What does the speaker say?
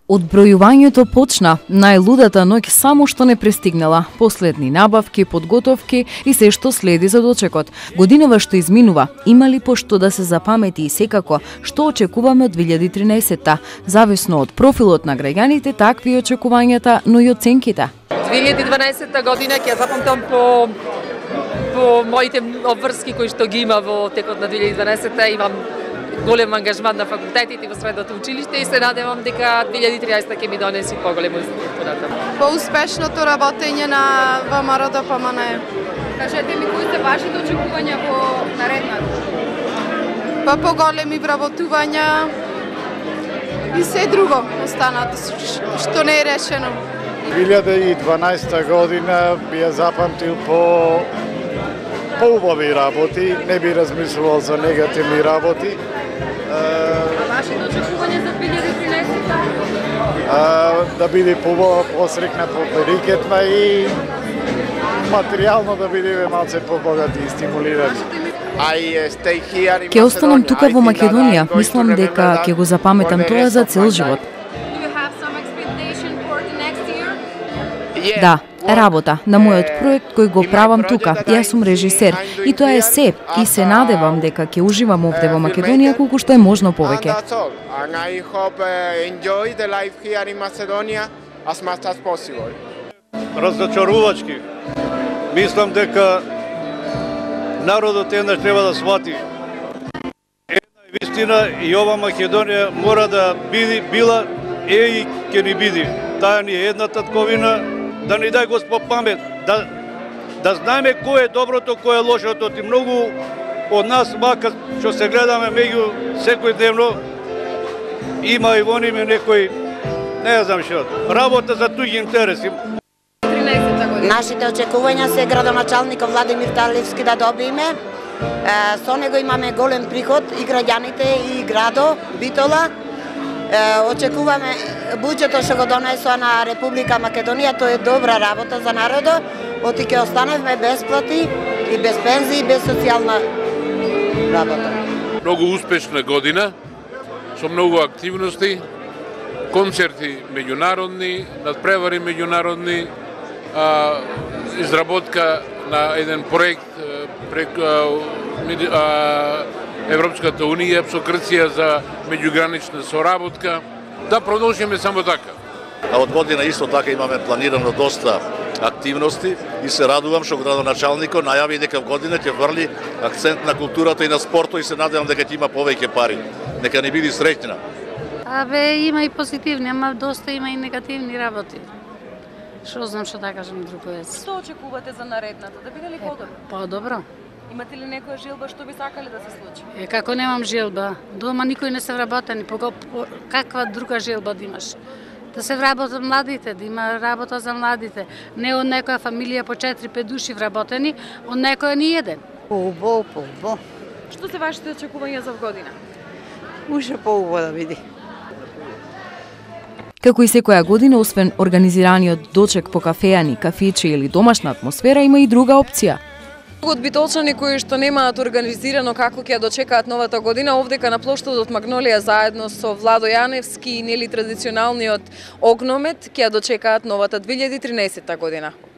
Одбројувањето почна, најлудата ноќ само што не пристигнала, последни набавки, подготовки и се што следи за дочекот. Годинава што изминува, има ли пошто да се запамети и секако што очекуваме од 2013-та, зависно од профилот на граѓаните, такви и очекувањата, но и оценките. 2012 година ќе запамтам по моите обврски кои што ги има во текот на 2012-та, имам голем ангажман на факултетите во средното училиште и се надевам дека 2013 ќе ми донеси поголемо понатаму. По успешното работење на ВМРО ДПМН. Кажете ми кои се вашите очекувања во наредната? Па поголеми вработувања и се друго останато што не е решено. 2012 година би ја запамтил по убави работи, не би размислувал за негативни работи. А вашите очекувања за 2013-та? Да биде посрекна, поперикетна и материјално да бидеме малце побогати и стимулирани. Ќе останам тука во Македонија, мислам дека ќе го запаметам тоа за цел живот. Да, работа на мојот проект кој го правам тука. Јас сум режисер и тоа е се. И се надевам дека ќе уживам овде во Македонија колку што е можно повеќе. Разочарувачки. Мислам дека народот еднаш треба да свати. Една вистина и ова Македонија мора да била и ќе ни биде. Таа ни е една татковина. Да ни дај Господ памет, да знаеме кој е доброто, кој е лошото. И многу од нас, мака што се гледаме меѓу секојдневно, има и во ними некој, не знам што, работа за туѓи интереси. Нашите очекувања се градоначалникот Владимир Талевски да добиеме. Со него имаме голем приход и граѓаните и градо Битола. Очекуваме буџетот што го донесува на Република Македонија, тоа е добра работа за народот, оти ќе останеме без плати и без пензии и без социјална работа. Многу успешна година, со многу активности, концерти меѓународни, надпревари меѓународни, изработка на еден проект преку Европската Унија со Грција за меѓугранична соработка. Да продолжиме само така. А од година исто така имаме планирано доста активности и се радувам што градоначалникот најави дека в година ќе врли акцент на културата и на спортот и се надевам дека ќе има повеќе пари. Нека ни биде среќна. Има и позитивни, ама доста има и негативни работи. Што знам што да кажам друго е. Што очекувате за наредната? Да биде ли подобро? Подобро. Имате ли некоја желба што би сакале да се случи? Како немам желба. Дома никој не се вработени. Каква друга желба да имаш? Да се вработат младите, да има работа за младите. Не од некоја фамилија по 4-5 души вработени, од некоја ни еден. Поубаво. Што се вашите очекувања за година? Уште поубаво да биде. Како и секоја година, освен организираниот дочек по кафејани, кафичи или домашна атмосфера, има и друга опција. Од битолчани кои што немаат организирано како ќе дочекаат новата година, овдека на плоштадот Магнолија заедно со Владо Јаневски и нели традиционалниот огномет ќе дочекаат новата 2013 година.